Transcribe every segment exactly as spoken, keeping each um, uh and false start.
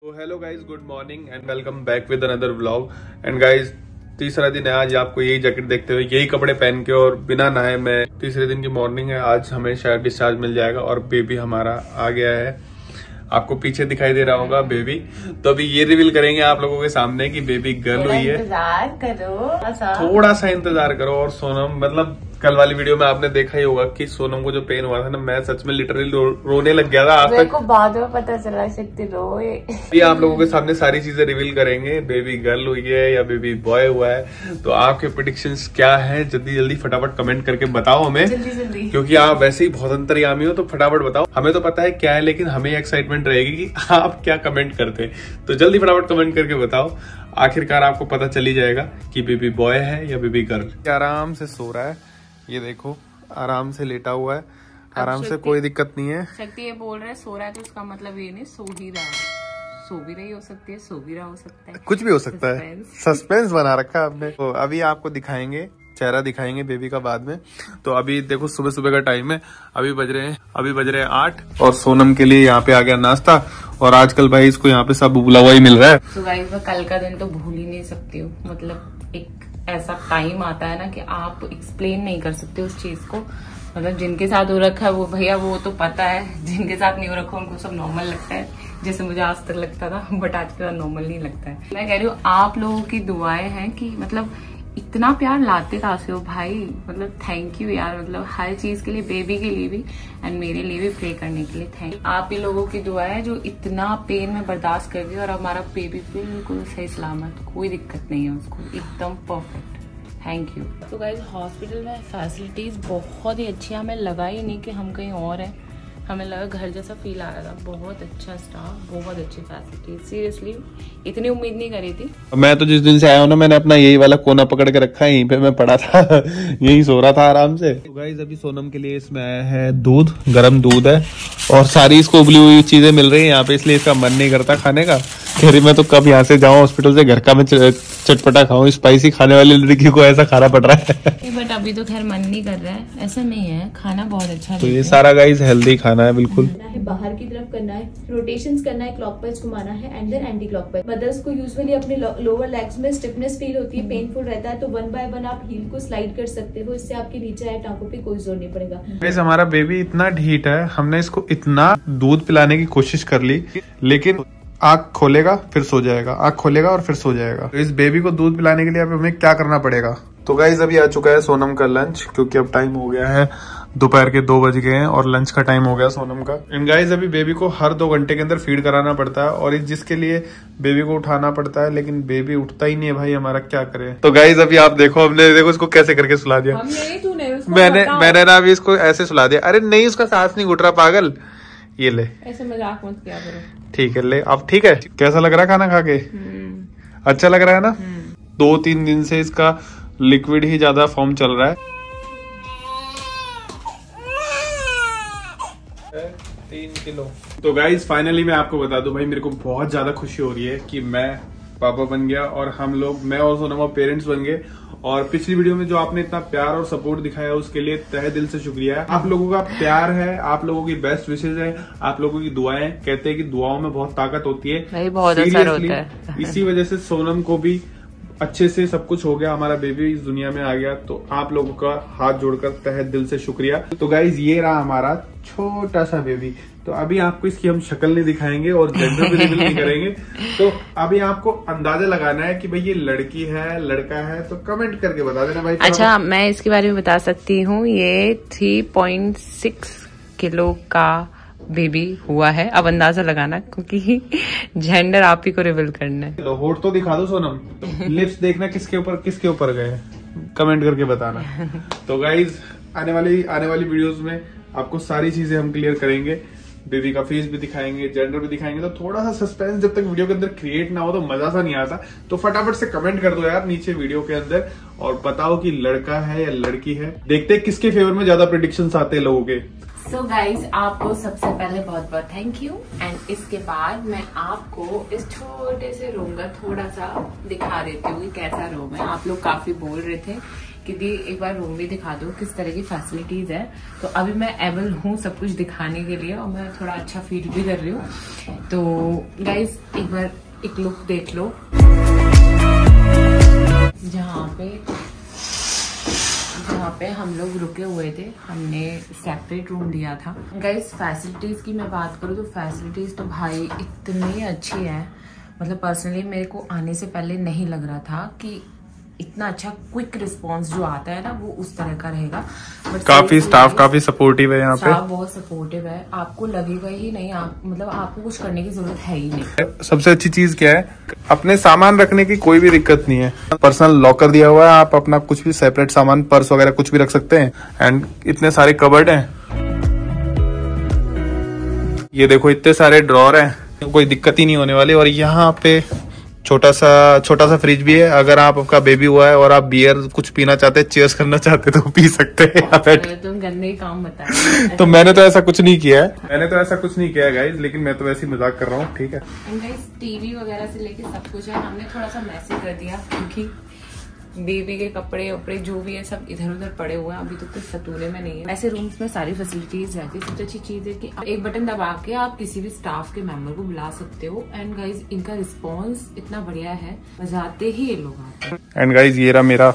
तो hello guys, good morning and welcome back with another vlog. And guys तीसरा दिन है आज, आपको यही जैकेट देखते हुए यही कपड़े पहन के और बिना नहाए मैं तीसरे दिन की मॉर्निंग है। आज हमें शायद डिस्चार्ज मिल जाएगा और बेबी हमारा आ गया है। आपको पीछे दिखाई दे रहा होगा बेबी। तो अभी ये रिवील करेंगे आप लोगों के सामने कि बेबी गर्ल हुई है। इंतजार करो, थोड़ा सा इंतजार करो। और सोनम, मतलब कल वाली वीडियो में आपने देखा ही होगा कि सोनम को जो पेन हुआ था ना, मैं सच में लिटरली रो, रोने लग गया था। आज मेरे तक को बाद में पता चला शक्ति रोए। ये आप लोगों के सामने सारी चीजें रिवील करेंगे। बेबी गर्ल हुई है या बेबी बॉय हुआ है, तो आपके प्रेडिक्शंस क्या है? जल्दी जल्दी फटाफट कमेंट करके बताओ हमें, जल्दी जल्दी, क्योंकि आप वैसे ही बहुत अंतर्यामी हो। तो फटाफट बताओ, हमें तो पता है क्या है, लेकिन हमें एक्साइटमेंट रहेगी कि आप क्या कमेंट करते हैं। तो जल्दी फटाफट कमेंट करके बताओ। आखिरकार आपको पता चली जाएगा कि बेबी बॉय है या बेबी गर्ल। आराम से सो रहा है, ये देखो आराम से लेटा हुआ है, आराम से, कोई दिक्कत नहीं है। शक्ति ये बोल रहा है सो रहा है, तो उसका मतलब ये नहीं सो ही रहा है। सो भी रही हो सकती है, सो भी रहा हो सकता है, कुछ भी हो सकता है। सस्पेंस बना रखा है आपने। तो अभी आपको दिखाएंगे, चेहरा दिखाएंगे बेबी का बाद में। तो अभी देखो सुबह सुबह का टाइम है, अभी बज रहे हैं अभी बज रहे हैं आठ। और सोनम के लिए यहाँ पे आ गया नाश्ता। और आजकल भाई इसको यहाँ पे सब उबला हुआ ही मिल रहा है। तो गाइस मैं कल का दिन तो भूल ही नहीं सकती हूँ। मतलब एक ऐसा टाइम आता है ना कि आप एक्सप्लेन नहीं कर सकते उस चीज को। मतलब जिनके साथ हो रखा है वो भैया वो तो पता है, जिनके साथ नहीं हो रखा उनको सब नॉर्मल लगता है, जैसे मुझे आज तक लगता था, बट आज के बाद नॉर्मल नहीं लगता है। मैं कह रही हूँ आप लोगों की दुआएं हैं कि मतलब इतना प्यार लाते कहाँ से हो भाई। मतलब थैंक यू यार, मतलब हर चीज के लिए, बेबी के लिए भी एंड मेरे लिए भी प्रे करने के लिए थैंक यू। आप ही लोगों की दुआ है जो इतना पेन में बर्दाश्त कर दिया और हमारा बेबी बिल्कुल सही सलामत, कोई दिक्कत नहीं है उसको, एकदम परफेक्ट। Thank you. तो गाइस हॉस्पिटल में फैसिलिटीज बहुत ही अच्छी है। हमें लगा ही नहीं कि हम कहीं और हैं, हमें लगा घर जैसा फील आ रहा था। बहुत अच्छा स्टाफ, बहुत अच्छी फैसिलिटीज, सीरियसली इतनी उम्मीद नहीं करी थी। मैं तो जिस दिन से आया हूँ ना, मैंने अपना यही वाला कोना पकड़ के रखा है, यहीं पे मैं पड़ा था यही सो रहा था आराम से। तो गाइस अभी सोनम के लिए इसमें आया है दूध, गर्म दूध है और सारी इसको उबली हुई चीजें मिल रही है यहाँ पे, इसलिए इसका मन नहीं करता खाने का। फिर मैं तो कब यहाँ से जाऊँ हॉस्पिटल से, घर का मैं चटपटा खाऊं। स्पाइसी खाने वाली लड़की को ऐसा खाना पड़ रहा है बट अभी तो खैर मन नहीं कर रहा है, ऐसा नहीं है, खाना बहुत अच्छा है। तो ये सारा गाइस हेल्दी खाना है बिल्कुल। बाहर की तरफ करना है, रोटेशंस करना है, क्लॉकवाइज घुमाना है and then anticlockwise. Mothers को यूजुअली अपने लोअर लेग्स में स्टिफनेस फील होती है, पेनफुल रहता है, तो वन बाय वन आप हील को स्लाइड कर सकते हो, इससे आपके नीचे आए टांगों पे कोई जोर नहीं पड़ेगा। गाइस हमारा बेबी इतना ढीठ है, हमने इसको इतना दूध पिलाने की कोशिश कर ली, लेकिन आँख खोलेगा फिर सो जाएगा, आँख खोलेगा और फिर सो जाएगा। तो इस बेबी को दूध पिलाने के लिए अब हमें क्या करना पड़ेगा? तो गाइस अभी आ चुका है सोनम का लंच, क्योंकि अब टाइम हो गया है दोपहर के दो बज गए हैं और लंच का टाइम हो गया सोनम का। एंड गाइस अभी बेबी को हर दो घंटे के अंदर फीड कराना पड़ता है, और जिसके लिए बेबी को उठाना पड़ता है, लेकिन बेबी उठता ही नहीं है भाई, हमारा क्या करे। तो गाइस अभी आप देखो, हमने देखो इसको कैसे करके सुला दिया। मैंने मैंने ना अभी इसको ऐसे सुला दिया। अरे नहीं, उसका सांस नहीं घुट रहा पागल। ये ले, ऐसे मजाक मत किया करो। ठीक है ले, अब ठीक है। कैसा लग रहा है खाना खा के? अच्छा लग रहा है ना? दो तीन दिन से इसका लिक्विड ही ज्यादा फॉर्म चल रहा है। तीन किलो। तो गाइज फाइनली मैं आपको बता दूं भाई, मेरे को बहुत ज्यादा खुशी हो रही है कि मैं पापा बन गया और हम लोग, मैं और सोनम पेरेंट्स बन गए। और पिछली वीडियो में जो आपने इतना प्यार और सपोर्ट दिखाया उसके लिए तहे दिल से शुक्रिया है। आप लोगों का प्यार है, आप लोगों की बेस्ट विशेष है, आप लोगों की दुआएं। कहते हैं कि दुआओं में बहुत ताकत होती है, भाई बहुत असर होता है। इसी वजह से सोनम को भी अच्छे से सब कुछ हो गया, हमारा बेबी इस दुनिया में आ गया। तो आप लोगों का हाथ जोड़कर तहे दिल से शुक्रिया। तो गाइज ये रहा हमारा छोटा सा बेबी। तो अभी आपको इसकी हम शक्ल नहीं दिखाएंगे और जेंडर भी रिवील नहीं करेंगे। तो अभी आपको अंदाजा लगाना है कि भाई ये लड़की है लड़का है, तो कमेंट करके बता देना भाई। अच्छा मैं इसके बारे में बता सकती हूँ, ये थ्री पॉइंट सिक्स किलो का बेबी हुआ है। अब अंदाजा लगाना, क्योंकि जेंडर आप ही को रिवील करना है। तो होठ तो दिखा दो सोनम, लिप्स देखना किसके ऊपर किसके ऊपर गए, कमेंट करके बताना। तो गाइज आने वाली आने वाली वीडियोस में आपको सारी चीजें हम क्लियर करेंगे, बेबी का फेस भी दिखाएंगे, जेंडर भी दिखाएंगे। तो थोड़ा सा सस्पेंस जब तक वीडियो के अंदर क्रिएट ना हो तो मजा सा नहीं आता। तो फटाफट से कमेंट कर दो यार नीचे वीडियो के अंदर और बताओ कि लड़का है या लड़की है। देखते हैं किसके फेवर में ज्यादा प्रेडिक्शंस आते हैं लोगों के। सो गाइज आपको सबसे पहले बहुत बहुत थैंक यू। एंड इसके बाद मैं आपको इस छोटे से रूम का थोड़ा सा दिखा देती हूँ कि कैसा रूम है। आप लोग काफी बोल रहे थे कि दी एक बार रूम भी दिखा दो, किस तरह की फैसिलिटीज है। तो अभी मैं एबल हूँ सब कुछ दिखाने के लिए और मैं थोड़ा अच्छा फील भी कर रही हूँ। तो गाइज एक बार एक लुक देख लो। जहाँ पे जहाँ पे हम लोग रुके हुए थे हमने सेपरेट रूम लिया था। गाइस फैसिलिटीज की मैं बात करूँ तो फैसिलिटीज तो भाई इतनी अच्छी है, मतलब पर्सनली मेरे को आने से पहले नहीं लग रहा था कि इतना अच्छा क्विक रिस्पांस जो आता है ना वो उस तरह का रहेगा। बट काफी स्टाफ काफी सपोर्टिव है यहाँ पे, स्टाफ बहुत सपोर्टिव है। आपको लगेगा ही नहीं, आप मतलब आपको कुछ करने की जरूरत है ही नहीं। सबसे अच्छी चीज क्या है, अपने सामान रखने की कोई भी दिक्कत नहीं है। पर्सनल लॉकर दिया हुआ है, आप अपना कुछ भी सेपरेट सामान पर्स वगैरह कुछ भी रख सकते हैं। एंड इतने सारे कबर्ड हैं, ये देखो इतने सारे ड्रॉर हैं, कोई दिक्कत ही नहीं होने वाली। और यहाँ पे छोटा सा छोटा सा फ्रिज भी है, अगर आप आपका बेबी हुआ है और आप बियर कुछ पीना चाहते हैं, चीयर्स करना चाहते हैं तो पी सकते हैं यहाँ पे। तुम गंदे काम बताए। तो मैंने तो ऐसा कुछ नहीं किया है, मैंने तो ऐसा कुछ नहीं किया है गाइस, लेकिन मैं तो वैसे ही मजाक कर रहा हूँ, ठीक है। टीवी वगैरह से लेके सब कुछ है, हमने थोड़ा सा मैसेज कर दिया क्योंकि बेबी के कपड़े वपड़े जो भी है सब इधर उधर पड़े हुए हैं, अभी तो कुछ सतूने में नहीं है। ऐसे रूम्स में सारी फैसिलिटीज रहती है। सबसे अच्छी चीज है कि एक बटन दबा के आप किसी भी स्टाफ के मेंबर को बुला सकते हो। एंड गाइज इनका रिस्पांस इतना बढ़िया है, बजाते ही ये लोग आते हैं। एंड गाइज ये रहा मेरा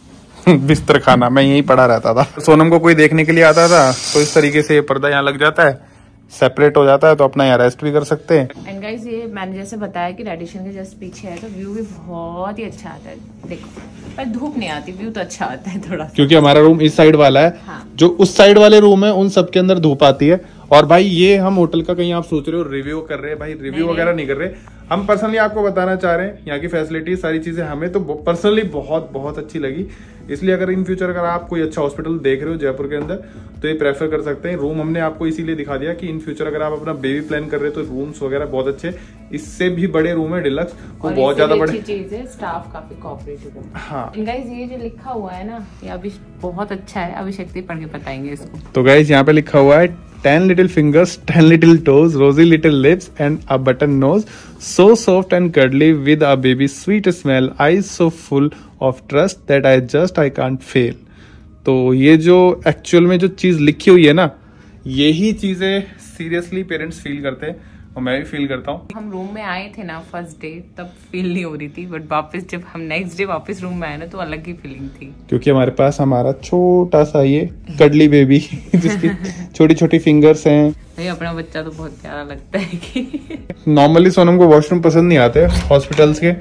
बिस्तर खाना, मैं यहीं पड़ा रहता था। सोनम को कोई देखने के लिए आता था तो इस तरीके से पर्दा यहाँ लग जाता है, सेपरेट हो जाता है, तो अपना यहाँ रेस्ट भी कर सकते हैं। एंड गाइस ये मैंने जैसे बताया कि रेडिशन के जस्ट पीछे है तो व्यू भी बहुत ही अच्छा आता है। देखो पर धूप नहीं आती, व्यू तो अच्छा आता है थोड़ा, क्योंकि हमारा रूम इस साइड वाला है। हाँ। जो उस साइड वाले रूम है उन सब के अंदर धूप आती है। और भाई ये हम होटल का कहीं आप सोच रहे हो रिव्यू कर रहे हैं, भाई रिव्यू वगैरह नहीं कर रहे, हम पर्सनली आपको बताना चाह रहे हैं यहाँ की फैसिलिटी सारी चीजें हमें तो पर्सनली बहुत बहुत अच्छी लगी। इसलिए अगर इन फ्यूचर अगर आप कोई अच्छा हॉस्पिटल देख रहे हो जयपुर के अंदर तो ये प्रेफर कर सकते हैं। रूम हमने आपको इसीलिए दिखा दिया कि इन फ्यूचर अगर आप अपना बेबी प्लान कर रहे हो तो रूम्स वगैरह बहुत अच्छे, इससे भी बड़े रूम है डिलक्स, वो बहुत ज्यादा बड़े। चीज है स्टाफ काफी कोऑपरेटिव है। हाँ गाइस ये जो लिखा हुआ है ना ये अभी बहुत अच्छा है, अभी शक्ति पढ़ के बताएंगे इसको। तो गाइस यहाँ पे लिखा हुआ है ten little fingers, ten little toes, rosy little lips and a button nose, so soft and cuddly with a baby sweet smell, eyes so full of trust that I just I can't fail। तो ये जो actual में जो चीज लिखी हुई है ना, यही चीजें सीरियसली पेरेंट्स फील करते हैं और मैं भी फील करता हूँ। हम रूम में आए थे ना फर्स्ट डे तब फील नहीं हो रही थी, बट वापस जब हम नेक्स्ट डे वापस रूम में आए ना तो अलग ही फीलिंग थी, क्योंकि हमारे पास हमारा छोटा सा ये कडली बेबी जिसकी छोटी छोटी फिंगर्स हैं। भाई अपना बच्चा तो बहुत प्यारा लगता है कि नॉर्मली सोनम को वॉशरूम पसंद नहीं आते हॉस्पिटल्स के,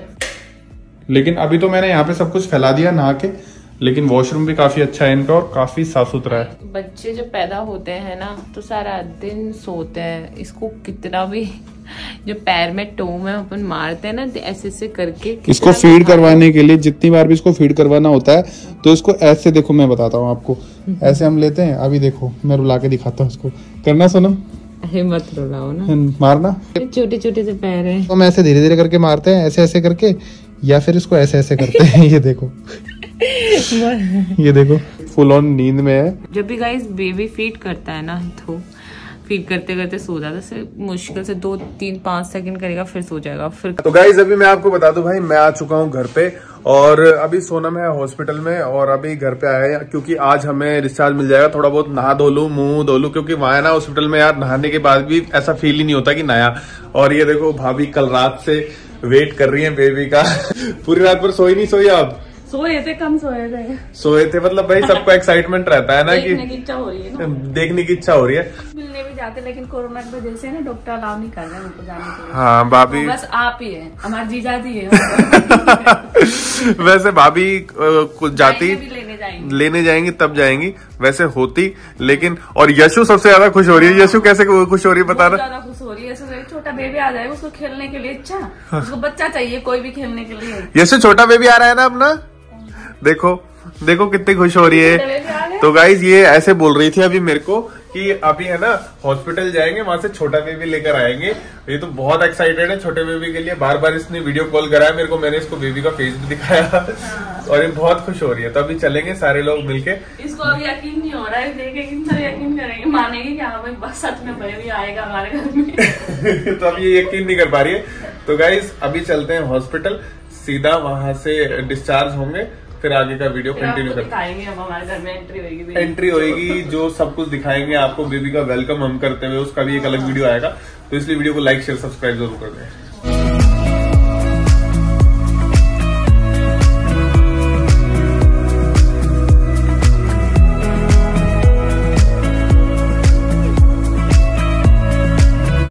लेकिन अभी तो मैंने यहाँ पे सब कुछ फैला दिया नहा के, लेकिन वॉशरूम भी काफी अच्छा है इनका और काफी साफ सुथरा है। बच्चे जब पैदा होते हैं ना तो सारा दिन सोते हैं, इसको कितना भी जो पैर में टो में अपन मारते हैं ना ऐसे ऐसे करके, इसको फीड करवाने के लिए जितनी बार भी इसको फीड करवाना होता है तो इसको ऐसे, देखो मैं बताता हूँ आपको, ऐसे हम लेते हैं। अभी देखो मैं रुला के दिखाता हूँ इसको, करना सोनम, अरे मत रुलाओ ना, मारना। छोटे छोटे से पैर हैं तो हम ऐसे धीरे धीरे करके मारते हैं, ऐसे ऐसे करके, या फिर इसको ऐसे ऐसे करते हैं। ये देखो ये देखो फुल ऑन नींद में है। जब भी गाइस बेबी फीड करता है ना तो फीड करते करते सो जाता है, मुश्किल से दो तीन पाँच सेकंड करेगा फिर सो जाएगा फिर। तो गाइस अभी मैं आपको बता दूं भाई, मैं आ चुका हूं घर पे और अभी सोनम है हॉस्पिटल में और अभी घर पे आया है क्योंकि आज हमें डिस्चार्ज मिल जाएगा। थोड़ा बहुत नहा धो लूं, मुंह धो लूं, क्योंकि वहां ना हॉस्पिटल में यार नहाने के बाद भी ऐसा फील ही नहीं होता कि नया। और ये देखो भाभी कल रात से वेट कर रही है बेबी का पूरी रात भर सोई नहीं सोई आप? सोए थे, कम सोए थे सोए थे मतलब भाई सबको एक्साइटमेंट रहता है ना कि देखने की इच्छा हो रही है ना, देखने की इच्छा हो रही है। मिलने भी जाते लेकिन कोरोना की वजह से ना डॉक्टर अलाउ नहीं कर रहे हैं उनको जाने के लिए। हाँ भाभी तो बस आप ही है, हमारी जीजा जी है वैसे भाभी कुछ जाती लेने जाएंगी लेने जाएंगी तब जाएंगी, वैसे होती लेकिन। और यशु सबसे ज्यादा खुश हो रही है। यशु कैसे खुश हो रही है बता रहा? ज्यादा खुश हो रही है, छोटा बेबी आ जाएगा उसको खेलने के लिए, इच्छा उसको बच्चा चाहिए कोई भी खेलने के लिए। यशु छोटा बेबी आ रहा है ना अपना, देखो देखो कितनी खुश हो रही है। तो गाइज ये ऐसे बोल रही थी अभी मेरे को कि अभी है ना हॉस्पिटल जाएंगे, वहां से छोटा बेबी लेकर आएंगे। ये तो बहुत एक्साइटेड है छोटे बेबी के लिए, बार बार इसने वीडियो कॉल कराया मेरे को, मैंने इसको बेबी का फेस भी दिखाया हाँ। और ये बहुत खुश हो रही है। तो अभी चलेंगे सारे लोग मिलके। इसको अभी यकीन नहीं हो रहा है, देखेगी तो यकीन करेंगे, मानेगी कि हाँ भाई बस सच में बेबी आएगा हमारे घर में। तो अभी ये यकीन नहीं कर पा रही है। तो गाइस अभी चलते हैं हॉस्पिटल, सीधा वहां से डिस्चार्ज होंगे, फिर आगे का वीडियो कंटिन्यू दिखाएंगे। अब हमारे घर में एंट्री होगी, एंट्री होगी जो सब कुछ दिखाएंगे आपको, बेबी का वेलकम हम करते हुए, उसका भी एक अलग वीडियो आएगा। तो इसलिए वीडियो को लाइक शेयर सब्सक्राइब जरूर कर दें।